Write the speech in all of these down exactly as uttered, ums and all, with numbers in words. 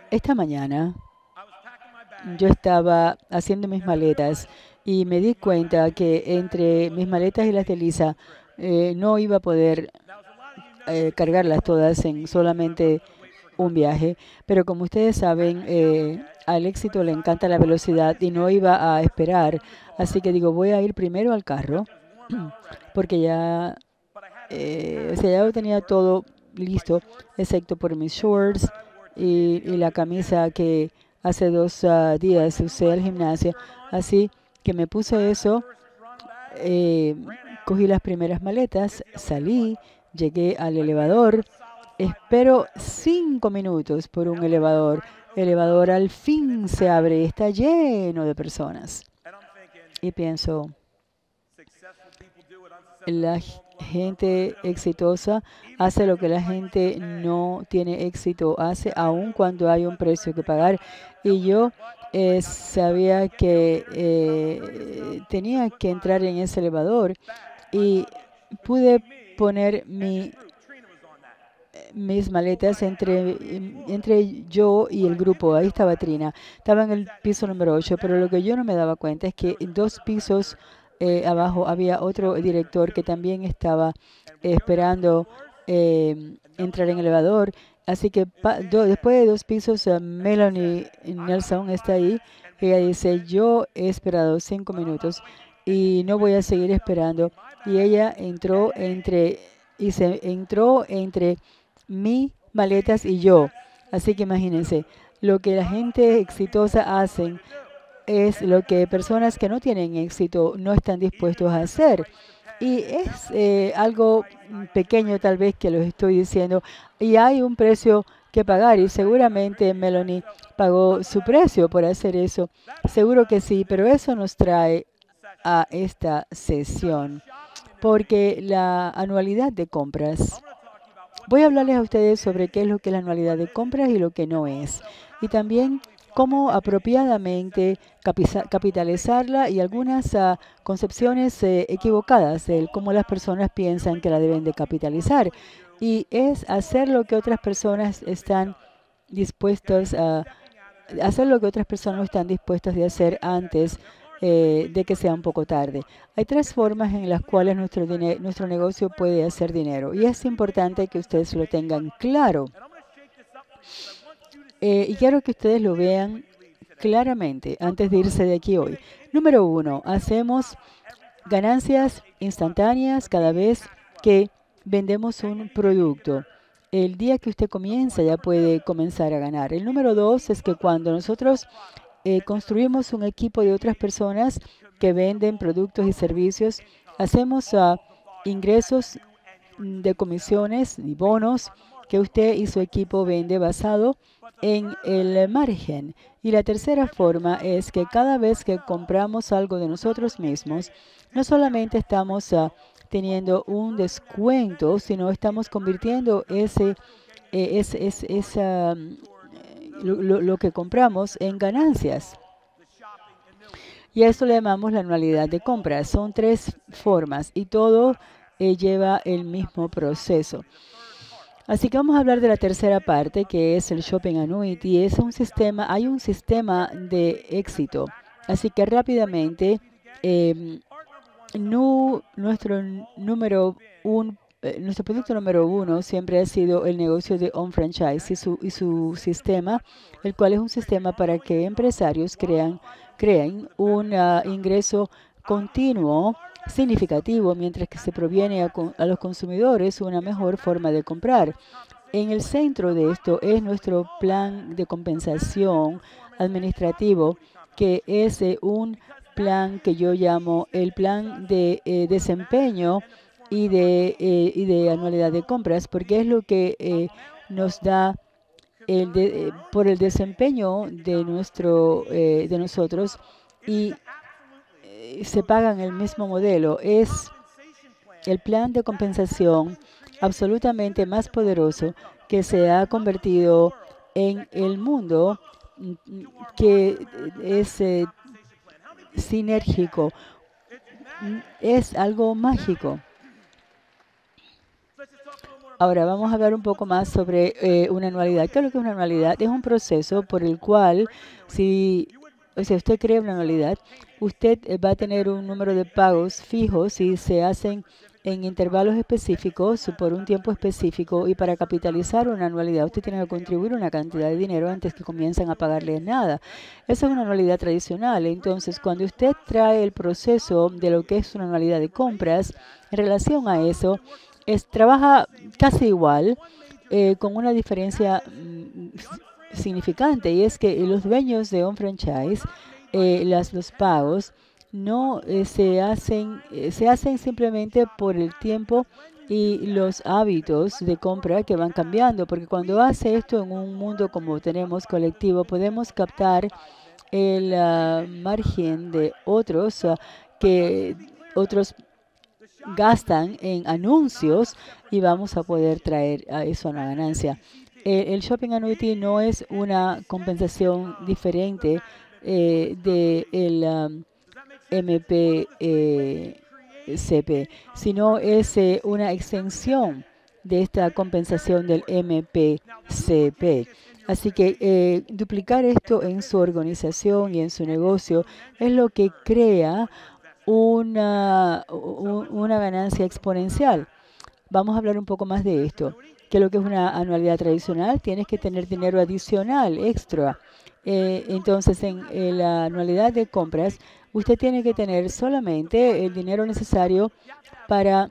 Esta mañana yo estaba haciendo mis maletas y me di cuenta que entre mis maletas y las de Lisa eh, no iba a poder eh, cargarlas todas en solamente un viaje. Pero como ustedes saben, eh, al éxito le encanta la velocidad y no iba a esperar. Así que digo, voy a ir primero al carro porque ya, eh, o sea, ya lo tenía todo listo, excepto por mis shorts y, y la camisa que hace dos ah, días usé al gimnasio. Así que me puse eso, eh, cogí las primeras maletas, salí, llegué al elevador, espero cinco minutos por un elevador. El elevador al fin se abre y está lleno de personas. Y pienso, la gente exitosa hace lo que la gente no tiene éxito hace, aun cuando hay un precio que pagar. Y yo eh, sabía que eh, tenía que entrar en ese elevador y pude poner mi, mis maletas entre, entre yo y el grupo. Ahí estaba Trina. Estaba en el piso número ocho, pero lo que yo no me daba cuenta es que en dos pisos eh, abajo había otro director que también estaba eh, esperando eh, entrar en el elevador. Así que pa- do- después de dos pisos, eh, Melanie Nelson está ahí. Ella dice, yo he esperado cinco minutos y no voy a seguir esperando. Y ella entró entre, y se entró entre mi maletas y yo. Así que imagínense, lo que la gente exitosa hacen es lo que personas que no tienen éxito no están dispuestos a hacer. Y es eh, algo pequeño tal vez que los estoy diciendo. Y hay un precio que pagar y seguramente Melanie pagó su precio por hacer eso. Seguro que sí, pero eso nos trae a esta sesión porque la anualidad de compras. Voy a hablarles a ustedes sobre qué es lo que es la anualidad de compras y lo que no es. Y también cómo apropiadamente capiza- capitalizarla y algunas ah, concepciones eh, equivocadas de cómo las personas piensan que la deben de capitalizar. Y es hacer lo que otras personas están dispuestas a hacer lo que otras personas no están dispuestas de hacer antes eh, de que sea un poco tarde. Hay tres formas en las cuales nuestro, dine- nuestro negocio puede hacer dinero y es importante que ustedes lo tengan claro. Eh, y quiero que ustedes lo vean claramente antes de irse de aquí hoy. Número uno, hacemos ganancias instantáneas cada vez que vendemos un producto. El día que usted comienza ya puede comenzar a ganar. El número dos es que cuando nosotros eh, construimos un equipo de otras personas que venden productos y servicios, hacemos ah, ingresos mm, de comisiones y bonos que usted y su equipo vende basado en el margen. Y la tercera forma es que cada vez que compramos algo de nosotros mismos, no solamente estamos ah, teniendo un descuento, sino estamos convirtiendo ese, eh, es, es- esa, mm, eh, lo, lo- lo que compramos en ganancias. Y a eso le llamamos la anualidad de compras. Son tres formas y todo eh, lleva el mismo proceso. Así que vamos a hablar de la tercera parte, que es el Shopping Annuity. Es un sistema, hay un sistema de éxito. Así que rápidamente, em, nu- nuestro número un, eh, nuestro producto número uno siempre ha sido el negocio de on franchise y su, y su sistema, el cual es un sistema para que empresarios crean, creen un ah, ingreso continuo significativo mientras que se proviene a, con- a los consumidores una mejor forma de comprar. En el centro de esto es nuestro plan de compensación administrativo, que es eh, un plan que yo llamo el plan de eh, desempeño y de, eh, y de anualidad de compras, porque es lo que eh, nos da el de- eh, por el desempeño de, nuestro, eh, de nosotros y eh, se pagan el mismo modelo. Es el plan de compensación absolutamente más poderoso que se ha convertido en el mundo, mm, mm, que es eh, sinérgico, mm, es algo mágico. Ahora vamos a hablar un poco más sobre eh, una anualidad. ¿Qué es lo que es una anualidad? Es un proceso por el cual, si o sea, usted crea una anualidad, usted eh, va a tener un número de pagos fijos y se hacen en intervalos específicos por un tiempo específico, y para capitalizar una anualidad usted tiene que contribuir una cantidad de dinero antes que comiencen a pagarle nada. Esa es una anualidad tradicional. Entonces, cuando usted trae el proceso de lo que es una anualidad de compras, en relación a eso, es, trabaja casi igual, eh, con una diferencia mm, significante, y es que los dueños de un franchise, eh, las, los pagos no eh, se hacen, eh, se hacen simplemente por el tiempo y los hábitos de compra que van cambiando, porque cuando hace esto en un mundo como tenemos colectivo, podemos captar el uh, margen de otros uh, que otros gastan en anuncios, y vamos a poder traer a eso una ganancia. Eh, el Shopping Annuity no es una compensación diferente eh, del um, M P C P, sino es eh, una extensión de esta compensación del M P C P. Así que eh, duplicar esto en su organización y en su negocio es lo que crea una, una ganancia exponencial. Vamos a hablar un poco más de esto. ¿Qué es lo que es una anualidad tradicional? Tienes que tener dinero adicional, extra. Eh, entonces, en, en la anualidad de compras, usted tiene que tener solamente el dinero necesario para,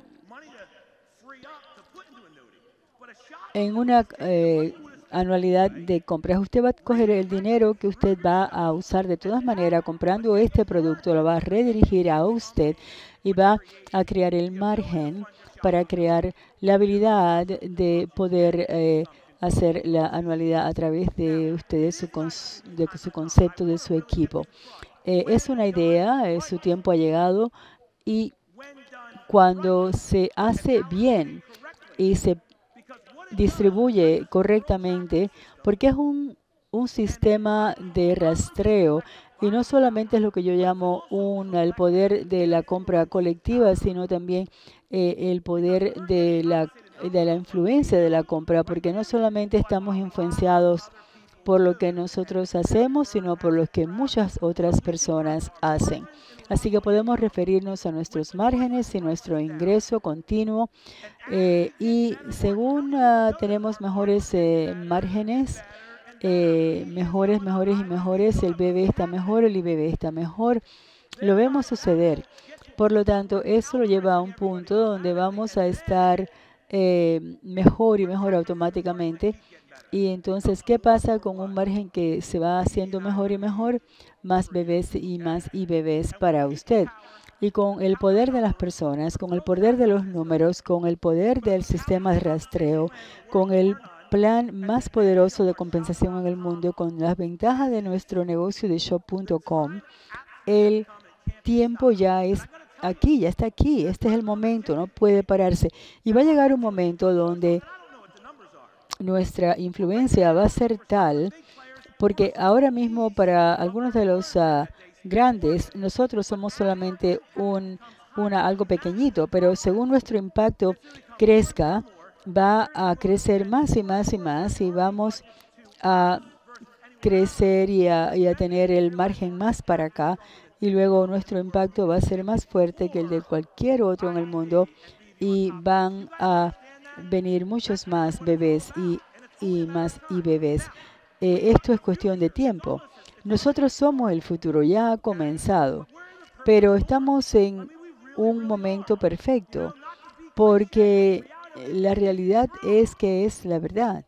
en una eh, anualidad de compras, usted va a coger el dinero que usted va a usar de todas maneras comprando este producto, lo va a redirigir a usted y va a crear el margen para crear la habilidad de poder eh, hacer la anualidad a través de ustedes, su, de su concepto, de su equipo. Eh, es una idea, eh, su tiempo ha llegado, y cuando se hace bien y se distribuye correctamente, porque es un, un sistema de rastreo, y no solamente es lo que yo llamo un, el poder de la compra colectiva, sino también eh, el poder de la, de la influencia de la compra, porque no solamente estamos influenciados por lo que nosotros hacemos, sino por lo que muchas otras personas hacen. Así que podemos referirnos a nuestros márgenes y nuestro ingreso continuo. Eh, y según uh, tenemos mejores eh, márgenes, eh, mejores, mejores y mejores, el B B está mejor, el I B B está mejor. Lo vemos suceder. Por lo tanto, eso lo lleva a un punto donde vamos a estar eh, mejor y mejor automáticamente. Y entonces, ¿qué pasa con un margen que se va haciendo mejor y mejor? Más bebés y más I B Bs para usted. Y con el poder de las personas, con el poder de los números, con el poder del sistema de rastreo, con el plan más poderoso de compensación en el mundo, con las ventajas de nuestro negocio de shop punto com, el tiempo ya es aquí, ya está aquí. Este es el momento, no puede pararse. Y va a llegar un momento donde nuestra influencia va a ser tal, porque ahora mismo para algunos de los uh, grandes, nosotros somos solamente un, una, algo pequeñito, pero según nuestro impacto crezca, va a crecer más y más y más, y vamos a crecer y a, y a tener el margen más para acá, y luego nuestro impacto va a ser más fuerte que el de cualquier otro en el mundo, y van a venir muchos más bebés y, y más y bebés. Eh, esto es cuestión de tiempo. Nosotros somos el futuro, ya ha comenzado, pero estamos en un momento perfecto, porque la realidad es que es la verdad.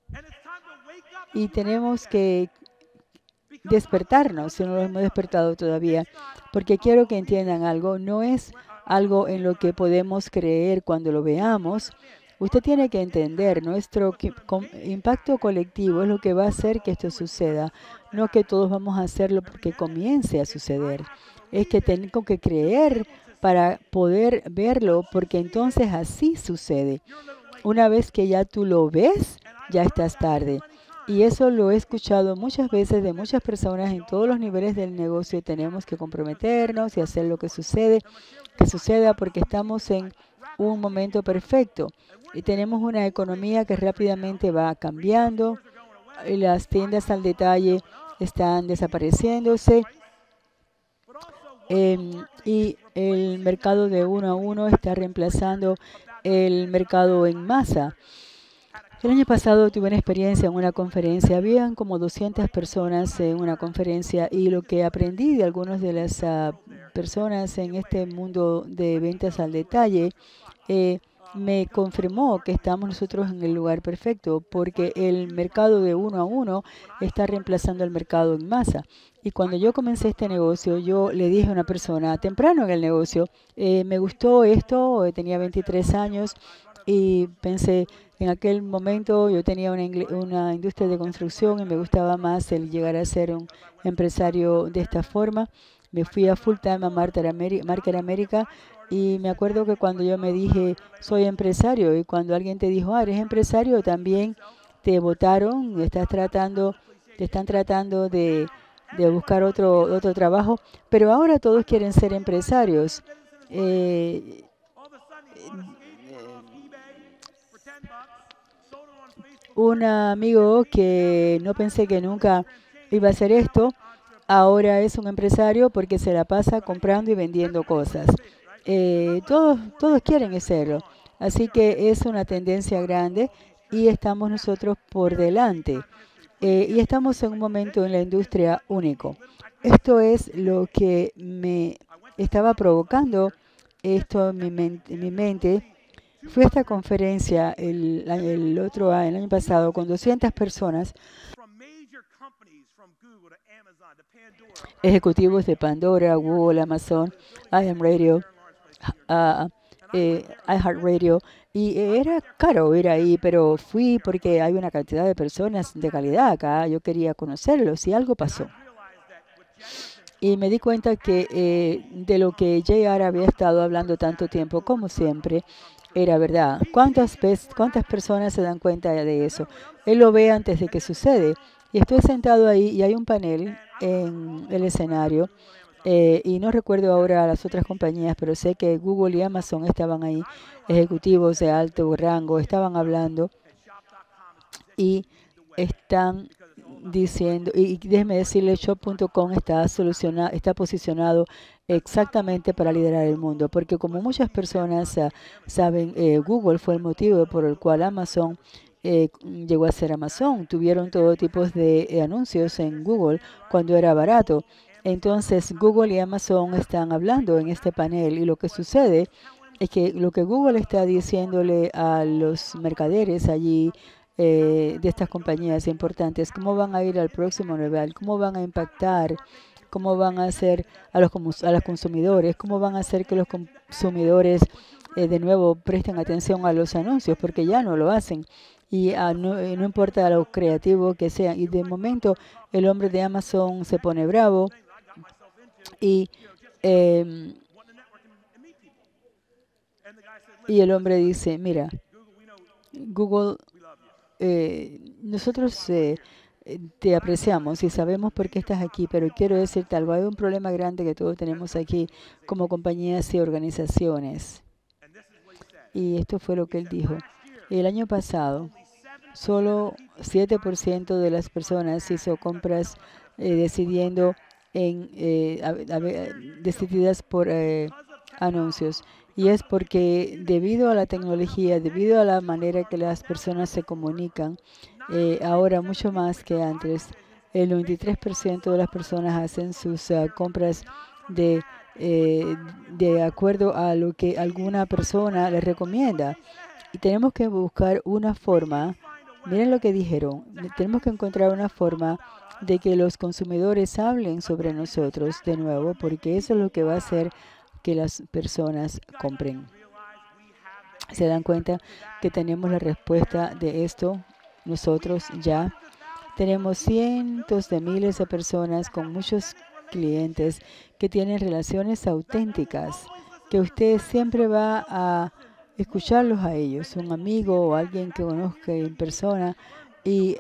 Y tenemos que despertarnos, si no lo hemos despertado todavía, porque quiero que entiendan algo, no es algo en lo que podemos creer cuando lo veamos. Usted tiene que entender, nuestro impacto colectivo es lo que va a hacer que esto suceda, no que todos vamos a hacerlo porque comience a suceder. Es que tengo que creer para poder verlo, porque entonces así sucede. Una vez que ya tú lo ves, ya estás tarde. Y eso lo he escuchado muchas veces de muchas personas en todos los niveles del negocio. Tenemos que comprometernos y hacer lo que sucede, que suceda porque estamos en un momento perfecto. Y tenemos una economía que rápidamente va cambiando. Y las tiendas al detalle están desapareciéndose. Em, y el mercado de uno a uno está reemplazando el mercado en masa. El año pasado tuve una experiencia en una conferencia. Habían como doscientas personas en una conferencia y lo que aprendí de algunas de las uh, personas en este mundo de ventas al detalle eh, me confirmó que estamos nosotros en el lugar perfecto porque el mercado de uno a uno está reemplazando el mercado en masa. Y cuando yo comencé este negocio, yo le dije a una persona temprano en el negocio, eh, me gustó esto, tenía veintitrés años y pensé, en aquel momento yo tenía una, una industria de construcción y me gustaba más el llegar a ser un empresario de esta forma. Me fui a full time a Market America y me acuerdo que cuando yo me dije, soy empresario, y cuando alguien te dijo, ah, eres empresario, también te votaron, estás tratando, te están tratando de, de buscar otro, otro trabajo, pero ahora todos quieren ser empresarios. Eh, un amigo que no pensé que nunca iba a hacer esto, ahora es un empresario porque se la pasa comprando y vendiendo cosas. Eh, todos, todos quieren hacerlo. Así que es una tendencia grande y estamos nosotros por delante. Eh, y estamos en un momento en la industria único. Esto es lo que me estaba provocando esto en mi mente. En mi mente. Fui a esta conferencia el, el otro año, el año pasado, con doscientas personas, ejecutivos de Pandora, Google, Amazon, iHeartRadio, uh, eh, iHeartRadio, y era caro ir ahí, pero fui porque hay una cantidad de personas de calidad acá, yo quería conocerlos y algo pasó. Y me di cuenta que eh, de lo que J R había estado hablando tanto tiempo, como siempre, era verdad. ¿Cuántas, ¿Cuántas personas se dan cuenta de eso? Él lo ve antes de que sucede. Y estoy sentado ahí y hay un panel en el escenario. Eh, y no recuerdo ahora las otras compañías, pero sé que Google y Amazon estaban ahí, ejecutivos de alto rango, estaban hablando y están diciendo, y déjeme decirle, shop punto com está, solucionado, está posicionado exactamente para liderar el mundo, porque como muchas personas uh, saben, eh, Google fue el motivo por el cual Amazon eh, llegó a ser Amazon. Tuvieron todo tipo de eh, anuncios en Google cuando era barato. Entonces, Google y Amazon están hablando en este panel y lo que sucede es que lo que Google está diciéndole a los mercaderes allí eh, de estas compañías importantes, cómo van a ir al próximo nivel, cómo van a impactar, cómo van a hacer a los, a los consumidores, cómo van a hacer que los consumidores eh, de nuevo presten atención a los anuncios, porque ya no lo hacen. Y uh, no, eh, no importa lo creativo que sea. Y de momento el hombre de Amazon se pone bravo y, eh, y el hombre dice, mira, Google, eh, nosotros eh, te apreciamos y sabemos por qué estás aquí, pero quiero decirte algo, hay un problema grande que todos tenemos aquí como compañías y organizaciones. Y esto fue lo que él dijo. El año pasado, solo siete por ciento de las personas hizo compras eh, decidiendo en, eh, a, a, decididas por eh, anuncios. Y es porque debido a la tecnología, debido a la manera que las personas se comunican, eh, ahora mucho más que antes, el noventa y tres por ciento de las personas hacen sus uh, compras de, eh, de acuerdo a lo que alguna persona les recomienda. Y tenemos que buscar una forma, miren lo que dijeron, tenemos que encontrar una forma de que los consumidores hablen sobre nosotros de nuevo, porque eso es lo que va a hacer que las personas compren. ¿Se dan cuenta que tenemos la respuesta de esto? Nosotros ya tenemos cientos de miles de personas con muchos clientes que tienen relaciones auténticas, que usted siempre va a escucharlos a ellos, un amigo o alguien que conozca en persona, y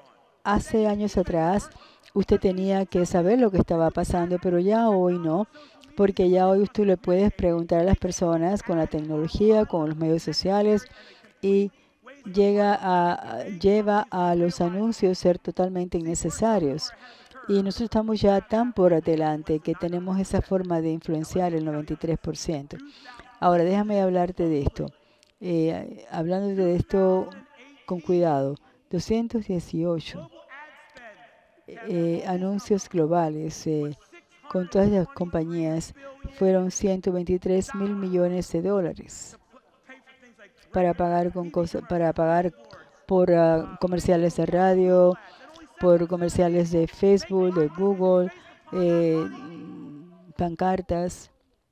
hace años atrás usted tenía que saber lo que estaba pasando, pero ya hoy no, porque ya hoy usted le puedes preguntar a las personas con la tecnología, con los medios sociales y llega a, lleva a los anuncios ser totalmente innecesarios. Y nosotros estamos ya tan por adelante que tenemos esa forma de influenciar el noventa y tres por ciento. Ahora, déjame hablarte de esto. Eh, hablando de esto con cuidado. doscientos dieciocho eh, anuncios globales eh, con todas las compañías fueron ciento veintitrés mil millones de dólares para pagar con cosas, para pagar por uh, comerciales de radio, por comerciales de Facebook, de Google, eh, pancartas,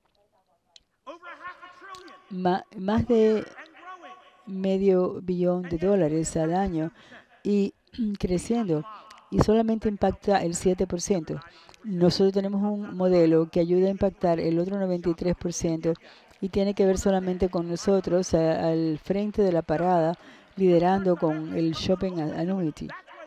Ma más de medio billón de dólares al año y creciendo, y solamente impacta el siete por ciento. Nosotros tenemos un modelo que ayuda a impactar el otro noventa y tres por ciento y tiene que ver solamente con nosotros a, al frente de la parada, liderando con el Shopping Annuity.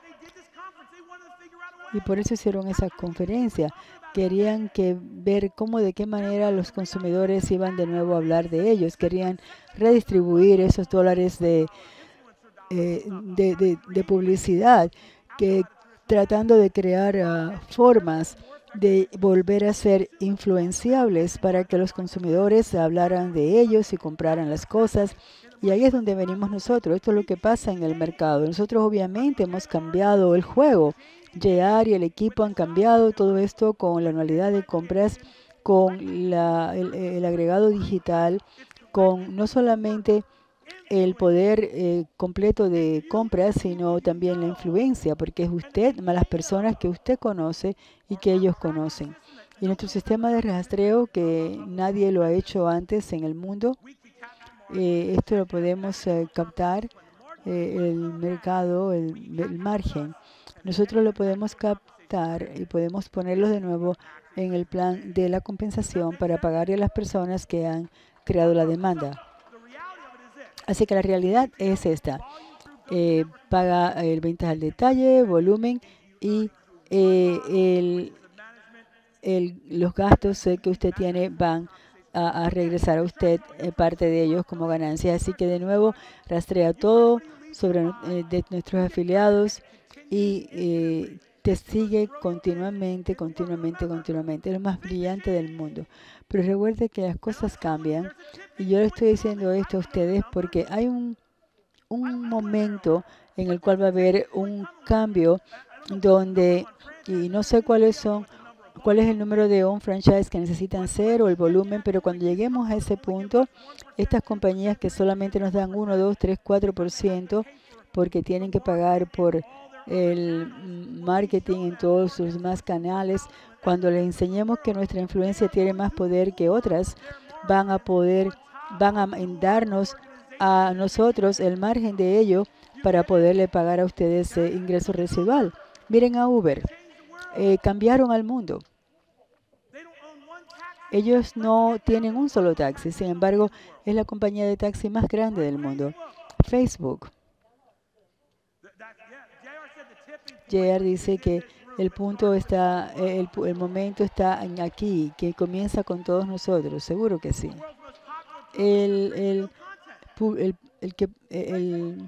Y por eso hicieron esa conferencia. Querían que ver cómo, de qué manera los consumidores iban de nuevo a hablar de ellos. Querían redistribuir esos dólares de, eh, de, de, de publicidad, que tratando de crear uh, formas de volver a ser influenciables para que los consumidores hablaran de ellos y compraran las cosas. Y ahí es donde venimos nosotros. Esto es lo que pasa en el mercado. Nosotros obviamente hemos cambiado el juego. J R y el equipo han cambiado todo esto con la anualidad de compras, con la, el, el agregado digital, con no solamente el poder eh, completo de compras, sino también la influencia, porque es usted, más las personas que usted conoce y que ellos conocen. Y nuestro sistema de rastreo, que nadie lo ha hecho antes en el mundo, eh, esto lo podemos eh, captar, eh, el mercado, el, el margen. Nosotros lo podemos captar y podemos ponerlo de nuevo en el plan de la compensación para pagarle a las personas que han creado la demanda. Así que la realidad es esta. Eh, paga el ventas al detalle, volumen y eh, el, el, los gastos eh, que usted tiene van a, a regresar a usted eh, parte de ellos como ganancia. Así que de nuevo rastrea todo sobre eh, de nuestros afiliados y eh, te sigue continuamente, continuamente, continuamente. Es lo más brillante del mundo. Pero recuerde que las cosas cambian. Y yo le estoy diciendo esto a ustedes porque hay un, un momento en el cual va a haber un cambio donde, y no sé cuáles son, cuál es el número de on franchise que necesitan ser o el volumen, pero cuando lleguemos a ese punto, estas compañías que solamente nos dan uno, dos, tres, cuatro por ciento porque tienen que pagar por el marketing en todos sus demás canales, cuando les enseñemos que nuestra influencia tiene más poder que otras, van a poder, van a darnos a nosotros el margen de ello para poderle pagar a ustedes eh, ingreso residual. Miren a Uber, eh, cambiaron al mundo. Ellos no tienen un solo taxi, sin embargo, es la compañía de taxi más grande del mundo. Facebook. J R dice que el punto está, el, el momento está aquí, que comienza con todos nosotros. Seguro que sí. El, el, el, el que el,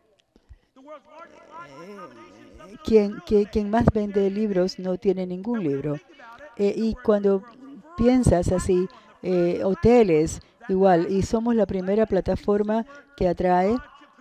quien, quien, quien más vende libros no tiene ningún libro. Eh, y cuando piensas así, eh, hoteles, igual, y somos la primera plataforma que atrae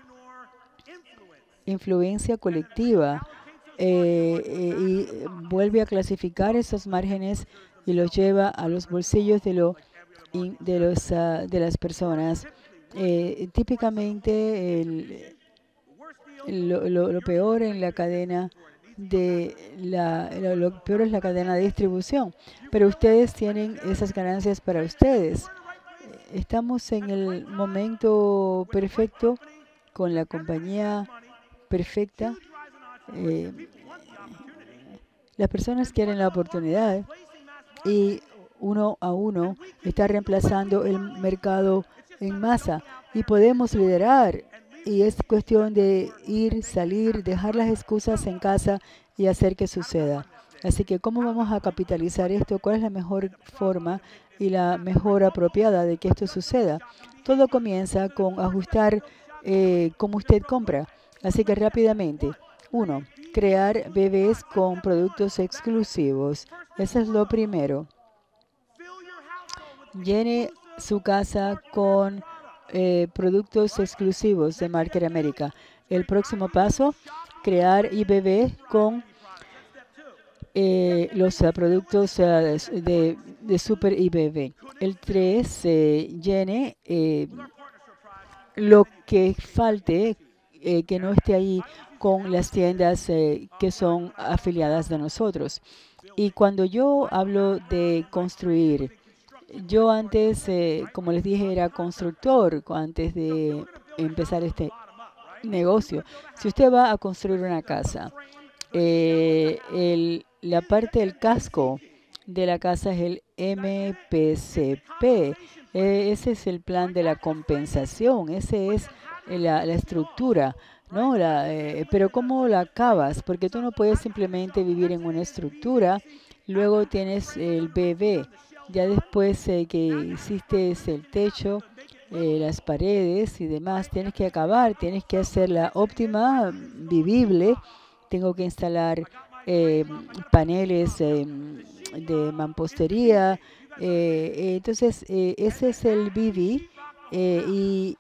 influencia colectiva. Eh, eh, y vuelve a clasificar esos márgenes y los lleva a los bolsillos de, lo, de, los, uh, de las personas. Eh, típicamente el, lo, lo, lo peor en la cadena de la lo, lo peor es la cadena de distribución, pero ustedes tienen esas ganancias para ustedes. Estamos en el momento perfecto con la compañía perfecta. Eh, las personas quieren la oportunidad y uno a uno está reemplazando el mercado en masa y podemos liderar y es cuestión de ir, salir, dejar las excusas en casa y hacer que suceda. Así que, ¿cómo vamos a capitalizar esto? ¿Cuál es la mejor forma y la mejor apropiada de que esto suceda? Todo comienza con ajustar eh, cómo usted compra. Así que rápidamente, uno, crear bebés con productos exclusivos. Eso es lo primero. Llene su casa con eh, productos exclusivos de Market America. El próximo paso, crear I B B con eh, los uh, productos uh, de, de Super I B B. El tres, eh, llene eh, lo que falte, eh, que no esté ahí con las tiendas eh, que son afiliadas de nosotros. Y cuando yo hablo de construir, yo antes, eh, como les dije, era constructor antes de empezar este negocio. Si usted va a construir una casa, eh, el, la parte del casco de la casa es el M P C P. Eh, ese es el plan de la compensación. Ese es la, la estructura, ¿no? La, eh, pero ¿cómo la acabas? Porque tú no puedes simplemente vivir en una estructura. Luego tienes el B B. Ya después eh, que hiciste el techo, eh, las paredes y demás, tienes que acabar, tienes que hacerla óptima, vivible. Tengo que instalar eh, paneles eh, de mampostería. Eh, entonces, eh, ese es el B B eh, y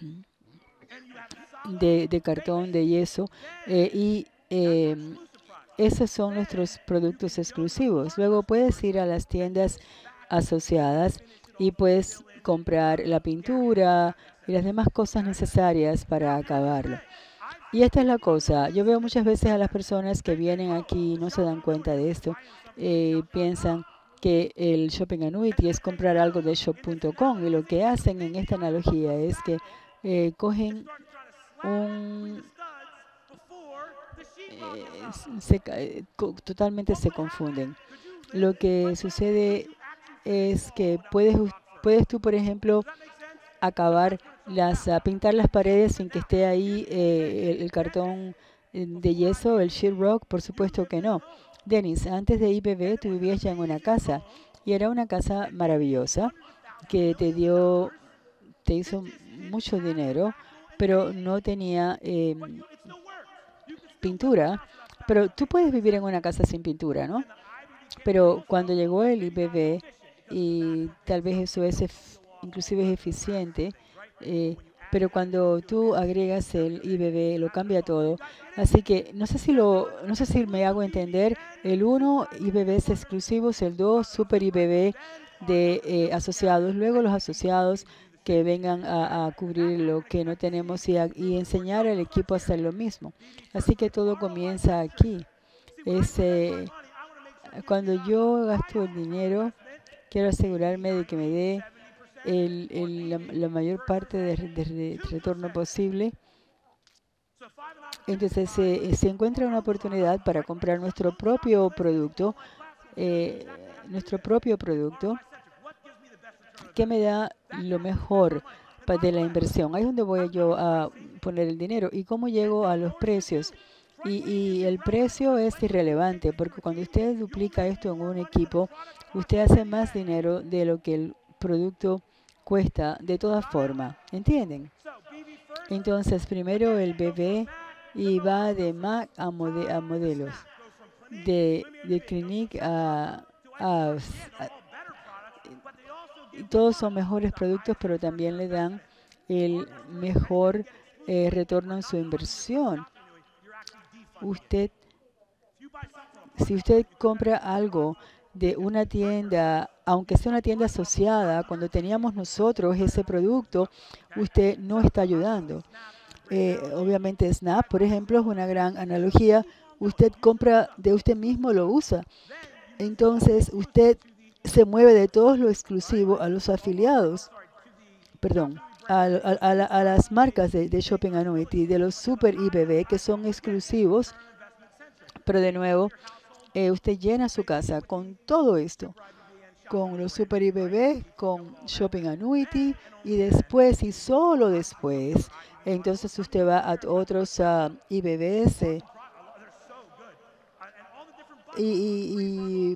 de, de cartón, de yeso. Eh, y eh, esos son nuestros productos exclusivos. Luego puedes ir a las tiendas asociadas y puedes comprar la pintura y las demás cosas necesarias para acabarlo. Y esta es la cosa. Yo veo muchas veces a las personas que vienen aquí y no se dan cuenta de esto. Eh, piensan que el shopping annuity es comprar algo de shop punto com y lo que hacen en esta analogía es que eh, cogen un... Eh, se, eh, co totalmente se confunden. Lo que sucede es que puedes, puedes tú, por ejemplo, acabar las, a pintar las paredes sin que esté ahí eh, el, el cartón de yeso, el sheetrock, por supuesto que no. Dennis, antes de I B B tú vivías ya en una casa y era una casa maravillosa que te dio, te hizo mucho dinero, pero no tenía eh, pintura. Pero tú puedes vivir en una casa sin pintura, ¿no? Pero cuando llegó el I B B, y tal vez eso es inclusive es eficiente, eh, pero cuando tú agregas el I B B lo cambia todo. Así que no sé si lo, no sé si me hago entender. El uno, I B Bs exclusivos, el dos, Super I B B de eh, asociados, luego los asociados que vengan a, a cubrir lo que no tenemos y, a, y enseñar al equipo a hacer lo mismo. Así que todo comienza aquí. Es, eh, cuando yo gasto el dinero, quiero asegurarme de que me dé el, el, la, la mayor parte de, de, de retorno posible. Entonces, eh, se encuentra una oportunidad para comprar nuestro propio producto, eh, nuestro propio producto, que me da lo mejor de la inversión. Ahí es donde voy yo a poner el dinero. ¿Y cómo llego a los precios? Y, y el precio es irrelevante, porque cuando usted duplica esto en un equipo, usted hace más dinero de lo que el producto cuesta de todas formas. ¿Entienden? Entonces, primero el bebé y va de Mac a, mode, a modelos, de, de Clinique a, a, a todos son mejores productos, pero también le dan el mejor eh, retorno en su inversión. Usted, si usted compra algo de una tienda, aunque sea una tienda asociada, cuando teníamos nosotros ese producto, usted no está ayudando. Eh, obviamente Snap, por ejemplo, es una gran analogía. Usted compra de usted mismo, lo usa. Entonces, usted se mueve de todo lo exclusivo a los afiliados, perdón, a, a, a, la, a las marcas de, de Shopping Annuity, de los Super I B B, que son exclusivos. Pero de nuevo, eh, usted llena su casa con todo esto. con los Super I B B, con Shopping Annuity, y después, y solo después, entonces usted va a otros uh, I B Bs eh, y, y, y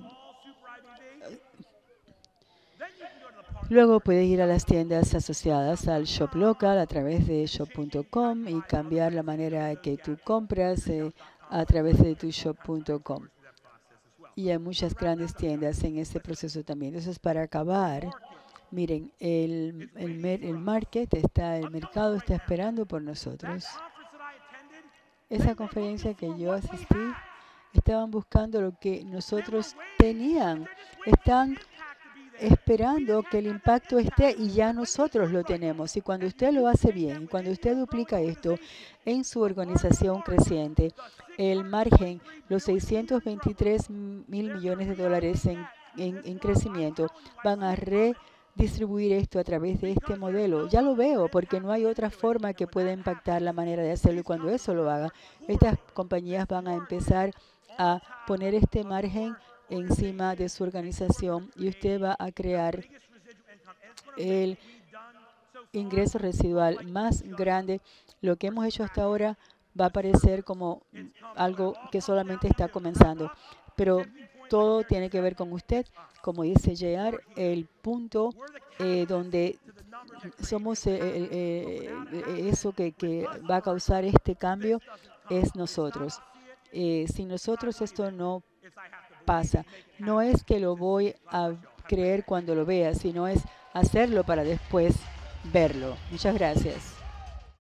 luego puede ir a las tiendas asociadas al Shop Local a través de shop punto com y cambiar la manera que tú compras eh, a través de tu shop punto com. Y hay muchas grandes tiendas en este proceso también. Entonces, para acabar, miren, el, el, el market está, el mercado está esperando por nosotros. Esa conferencia que yo asistí, estaban buscando lo que nosotros tenían. Están esperando que el impacto esté y ya nosotros lo tenemos. Y cuando usted lo hace bien, cuando usted duplica esto en su organización creciente, el margen, los seiscientos veintitrés mil millones de dólares en, en, en crecimiento, van a redistribuir esto a través de este modelo. Ya lo veo, porque no hay otra forma que pueda impactar la manera de hacerlo. Y cuando eso lo haga, estas compañías van a empezar a poner este margen encima de su organización y usted va a crear el ingreso residual más grande. Lo que hemos hecho hasta ahora va a parecer como algo que solamente está comenzando, pero todo tiene que ver con usted. Como dice J R, el punto eh, donde somos eh, eh, eh, eso que, que va a causar este cambio es nosotros. Eh, sin nosotros esto no pasa. No es que lo voy a creer cuando lo vea, sino es hacerlo para después verlo. Muchas gracias.